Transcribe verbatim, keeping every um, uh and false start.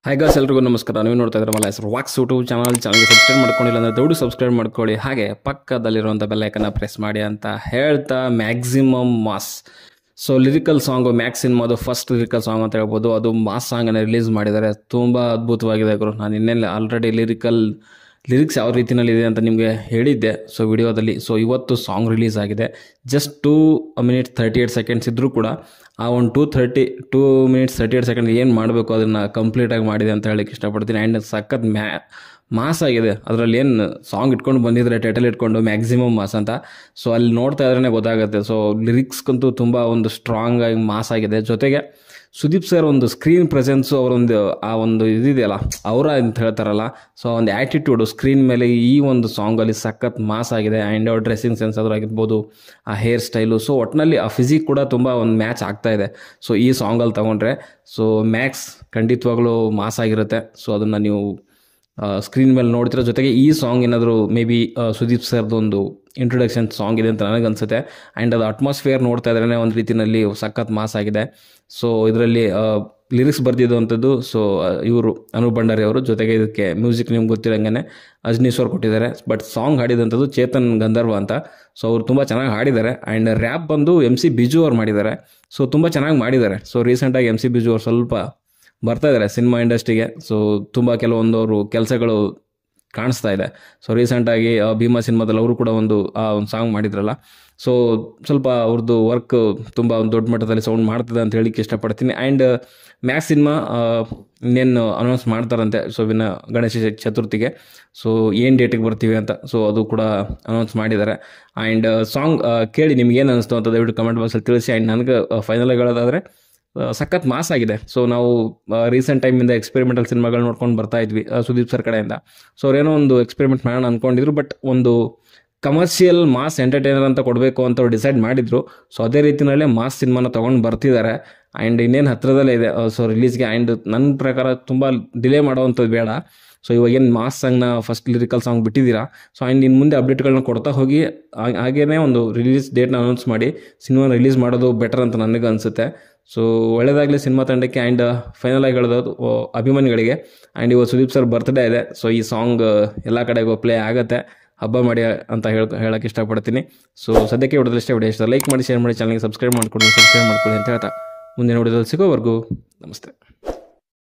Hi guys, ಎಲ್ರಿಗೂ ನಮಸ್ಕಾರ. ನೀವು ನೋಡ್ತಾ ಇದ್ರೆ ಮಲ ಹೆಸರು ವಾಕ್ಸ್ ಯೂಟ್ಯೂಬ್ ಚಾನಲ್. ಚಾನಲ್ಗೆ ಸಬ್ಸ್ಕ್ರೈಬ್ ಮಾಡ್ಕೊಂಡಿಲ್ಲ ಅಂದರೆ ದೊಡ್ಡ ಸಬ್ಸ್ಕ್ರೈಬ್ ಮಾಡ್ಕೊಳ್ಳಿ, ಹಾಗೆ ಪಕ್ಕದಲ್ಲಿರುವಂಥ ಬೆಲ್ಲೈಕನ್ನ ಪ್ರೆಸ್ ಮಾಡಿ ಅಂತ ಹೇಳ್ತಾ, maximum mass. So lyrical song Max ಸಿನಿಮಾದು ಫಸ್ಟ್ ಲಿರಿಕಲ್ ಸಾಂಗ್ ಅಂತ ಹೇಳ್ಬೋದು. ಅದು ಮಾಸ್ ಸಾಂಗನ್ನು ರಿಲೀಸ್ ಮಾಡಿದ್ದಾರೆ. ತುಂಬ ಅದ್ಭುತವಾಗಿದೆ ಗುರು. ನಾನು ಇನ್ನೆಲ್ಲ ಆಲ್ರೆಡಿ ಲಿರಿಕಲ್ ಲಿರಿಕ್ಸ್ ಯಾವ ರೀತಿಯಲ್ಲಿದೆ ಅಂತ ನಿಮಗೆ ಹೇಳಿದ್ದೆ ಸೊ ವಿಡಿಯೋದಲ್ಲಿ. ಸೊ ಇವತ್ತು ಸಾಂಗ್ ರಿಲೀಸ್ ಆಗಿದೆ. Just two minutes thirty eight seconds ಇದ್ದರೂ ಕೂಡ ಆ ಒಂದು two thirty two minutes thirty eight second ಏನು ಮಾಡಬೇಕು ಅದನ್ನು ಕಂಪ್ಲೀಟಾಗಿ ಮಾಡಿದೆ ಅಂತ ಹೇಳಕ್ಕೆ ಇಷ್ಟಪಡ್ತೀನಿ. ಆ್ಯಂಡ್ ಸಖತ್ ಮ್ಯಾ ಮಾಸ್ ಆಗಿದೆ. ಅದರಲ್ಲಿ ಏನು ಸಾಂಗ್ ಇಟ್ಕೊಂಡು ಬಂದಿದ್ರೆ ಟೈಟಲ್ ಇಟ್ಕೊಂಡು ಮ್ಯಾಕ್ಸಿಮಮ್ ಮಾಸ್ ಅಂತ. ಸೊ ಅಲ್ಲಿ ನೋಡ್ತಾ ಇದ್ರೇ ಗೊತ್ತಾಗುತ್ತೆ. ಸೊ ಲಿರಿಕ್ಸ್ಗಂತೂ ತುಂಬ ಒಂದು ಸ್ಟ್ರಾಂಗ್ ಆಗಿ ಮಾಸ್ ಆಗಿದೆ. ಜೊತೆಗೆ ಸುದೀಪ್ ಸರ್ ಒಂದು ಸ್ಕ್ರೀನ್ ಪ್ರೆಸೆನ್ಸು, ಅವರೊಂದು ಆ ಒಂದು ಇದಿದೆಯಲ್ಲ ಅವರ ಅಂತ ಹೇಳ್ತಾರಲ್ಲ, ಸೊ ಒಂದು ಆ್ಯಟಿಟ್ಯೂಡು ಸ್ಕ್ರೀನ್ ಮೇಲೆ ಈ ಒಂದು ಸಾಂಗಲ್ಲಿ ಸಖತ್ ಮಾಸ್ ಆಗಿದೆ. ಆ್ಯಂಡ್ ಅವ್ರ ಡ್ರೆಸ್ಸಿಂಗ್ ಸೆನ್ಸ್ ಆದರೂ ಆಗಿರ್ಬೋದು, ಆ ಹೇರ್ ಸ್ಟೈಲು, ಸೊ ಒಟ್ಟಿನಲ್ಲಿ ಆ ಫಿಸಿಕ್ ಕೂಡ ತುಂಬ ಒಂದು ಮ್ಯಾಚ್ ಆಗ್ತಾ ಇದೆ. ಸೊ ಈ ಸಾಂಗಲ್ಲಿ ತೊಗೊಂಡ್ರೆ ಸೊ ಮ್ಯಾಕ್ಸ್ ಖಂಡಿತವಾಗ್ಲೂ ಮಾಸ್ ಆಗಿರುತ್ತೆ. ಸೊ ಅದನ್ನು ನೀವು ಸ್ಕ್ರೀನ್ ಮೇಲೆ ನೋಡ್ತಿರೋ. ಜೊತೆಗೆ ಈ ಸಾಂಗ್ ಏನಾದರೂ ಮೇ ಬಿ ಸುದೀಪ್ ಸರ್ದು ಒಂದು ಇಂಟ್ರೊಡಕ್ಷನ್ ಸಾಂಗ್ ಇದೆ ಅಂತ ನನಗನ್ಸುತ್ತೆ. ಆ್ಯಂಡ್ ಅದು ಅಟ್ಮಾಸ್ಫಿಯರ್ ನೋಡ್ತಾ ಇದ್ರೇ ಒಂದು ರೀತಿಯಲ್ಲಿ ಸಖತ್ ಮಾಸ್ ಆಗಿದೆ. ಸೊ ಇದರಲ್ಲಿ ಲಿರಿಕ್ಸ್ ಬರ್ದಿದ್ದಂಥದ್ದು ಸೊ ಇವರು ಅನೂಪ್ ಭಂಡಾರಿ ಅವರು. ಜೊತೆಗೆ ಇದಕ್ಕೆ ಮ್ಯೂಸಿಕ್ ನಿಮ್ಗೆ ಗೊತ್ತಿರಂಗೆ ಅಜ್ನೀಶ್ ಅವ್ರು ಕೊಟ್ಟಿದ್ದಾರೆ. ಬಟ್ ಸಾಂಗ್ ಹಾಡಿದಂಥದ್ದು ಚೇತನ್ ಗಂಧರ್ವ ಅಂತ. ಸೊ ಅವರು ತುಂಬ ಚೆನ್ನಾಗಿ ಹಾಡಿದ್ದಾರೆ. ಆ್ಯಂಡ್ ರ್ಯಾಪ್ ಬಂದು ಎಮ್ ಸಿ ಬಿಜು ಅವ್ರು ಮಾಡಿದ್ದಾರೆ. ಸೊ ತುಂಬ ಚೆನ್ನಾಗಿ ಮಾಡಿದ್ದಾರೆ. ಸೊ ರೀಸೆಂಟಾಗಿ ಎಮ್ ಸಿ ಬಿಜು ಅವ್ರು ಸ್ವಲ್ಪ ಬರ್ತಾ ಇದ್ದಾರೆ ಸಿನಿಮಾ ಇಂಡಸ್ಟ್ರಿಗೆ. ಸೊ ತುಂಬ ಕೆಲವೊಂದು ಅವರು ಕೆಲಸಗಳು ಕಾಣಿಸ್ತಾ ಇದೆ. ಸೊ ರೀಸೆಂಟಾಗಿ ಭೀಮಾ ಸಿನಿಮಾದಲ್ಲಿ ಅವರು ಕೂಡ ಒಂದು ಆ ಒಂದು ಸಾಂಗ್ ಮಾಡಿದ್ರಲ್ಲ. ಸೊ ಸ್ವಲ್ಪ ಅವ್ರದ್ದು ವರ್ಕ್ ತುಂಬ ಒಂದು ದೊಡ್ಡ ಮಟ್ಟದಲ್ಲಿ ಸೌಂಡ್ ಮಾಡ್ತದೆ ಅಂತ ಹೇಳಿಕ್ಕೆ ಇಷ್ಟಪಡ್ತೀನಿ. ಆ್ಯಂಡ್ ಮ್ಯಾಕ್ಸ್ ಸಿನಿಮಾ ಇನ್ನೇನು ಅನೌನ್ಸ್ ಮಾಡ್ತಾರಂತೆ ಸೊ ವಿನ ಗಣೇಶ ಚತುರ್ಥಿಗೆ. ಸೊ ಏನು ಡೇಟಿಗೆ ಬರ್ತೀವಿ ಅಂತ ಸೊ ಅದು ಕೂಡ ಅನೌನ್ಸ್ ಮಾಡಿದ್ದಾರೆ. ಆ್ಯಂಡ್ ಸಾಂಗ್ ಕೇಳಿ ನಿಮ್ಗೇನು ಅನ್ನಿಸ್ತು ಅಂತ ದಯವಿಟ್ಟು ಕಮೆಂಟ್ ಬಾಕ್ಸಲ್ಲಿ ತಿಳಿಸಿ. ಆ್ಯಂಡ್ ನನಗೆ ಫೈನಲಾಗಿ ಹೇಳೋದಾದರೆ ಸಖತ್ ಮಾಸ್ ಆಗಿದೆ. ಸೊ ನಾವು ರೀಸೆಂಟ್ ಟೈಮಿಂದ ಎಕ್ಸ್ಪೆರಿಮೆಂಟಲ್ ಸಿನಿಮಾಗಳು ನೋಡ್ಕೊಂಡು ಬರ್ತಾ ಇದ್ವಿ ಸುದೀಪ್ ಸರ್ ಕಡೆಯಿಂದ. ಸೊ ಅವ್ರೇನೋ ಒಂದು ಎಕ್ಸ್ಪೆರಿಮೆಂಟ್ ಮಾಡೋಣ ಅಂದ್ಕೊಂಡಿದ್ರು. ಬಟ್ ಒಂದು ಕಮರ್ಷಿಯಲ್ ಮಾಸ್ ಎಂಟರ್ಟೈನರ್ ಅಂತ ಕೊಡಬೇಕು ಅಂತ ಅವ್ರು ಡಿಸೈಡ್ ಮಾಡಿದರು. ಸೊ ಅದೇ ರೀತಿಯಲ್ಲೇ ಮಾಸ್ ಸಿನಿಮಾನ ತೊಗೊಂಡು ಬರ್ತಿದ್ದಾರೆ. ಆ್ಯಂಡ್ ಇನ್ನೇನು ಹತ್ತಿರದಲ್ಲೇ ಇದೆ ಸೊ ರಿಲೀಸ್ಗೆ. ಆ್ಯಂಡ್ ನನ್ನ ಪ್ರಕಾರ ತುಂಬ ಡಿಲೇ ಮಾಡೋವಂಥದ್ದು ಬೇಡ. ಸೊ ಇವಾಗೇನು ಮಾಸ್ ಸಾಂಗ್ನ ಫಸ್ಟ್ ಲಿರಿಕಲ್ ಸಾಂಗ್ ಬಿಟ್ಟಿದ್ದೀರಾ. ಸೊ ಆ್ಯಂಡ್ ಇನ್ನು ಮುಂದೆ ಅಪ್ಡೇಟ್ಗಳನ್ನ ಕೊಡ್ತಾ ಹೋಗಿ ಹಾಗೇ ಒಂದು ರಿಲೀಸ್ ಡೇಟ್ನ ಅನೌನ್ಸ್ ಮಾಡಿ ಸಿನಿಮಾ ರಿಲೀಸ್ ಮಾಡೋದು ಬೆಟರ್ ಅಂತ ನನಗೆ ಅನಿಸುತ್ತೆ. ಸೊ ಒಳ್ಳೆಯದಾಗಲಿ ಸಿನಿಮಾ ತಂಡಕ್ಕೆ. ಆ್ಯಂಡ್ ಫೈನಲ್ ಆಗಿ ಹೇಳೋದು ಅಭಿಮಾನಿಗಳಿಗೆ. ಆ್ಯಂಡ್ ಇವತ್ತು ಸುದೀಪ್ ಸರ್ ಬರ್ತ್ಡೇ ಇದೆ. ಸೊ ಈ ಸಾಂಗ್ ಎಲ್ಲ ಕಡೆಗೂ ಪ್ಲೇ ಆಗುತ್ತೆ. ಹಬ್ಬ ಮಾಡಿ ಅಂತ ಹೇಳ ಹೇಳೋಕ್ಕೆ ಇಷ್ಟಪಡ್ತೀನಿ. ಸೊ ಸದ್ಯಕ್ಕೆ ವಿಡಿಯೋದಲ್ಲಿ ಇಷ್ಟ ವಿಡಿಯೋ ಇಷ್ಟ ಲೈಕ್ ಮಾಡಿ, ಶೇರ್ ಮಾಡಿ, ಚಾನಲ್ಗೆ ಸಬ್ಸ್ಕ್ರೈಬ್ ಮಾಡ್ಕೊಳ್ಳಿ ಸಬ್ಸ್ಕ್ರೈಬ್ ಮಾಡ್ಕೊಳ್ಳಿ ಅಂತ ಹೇಳ್ತಾ ಮುಂದಿನ ವಿಡಿಯೋದಲ್ಲಿ ಸಿಗೋವರೆಗೂ ನಮಸ್ತೆ.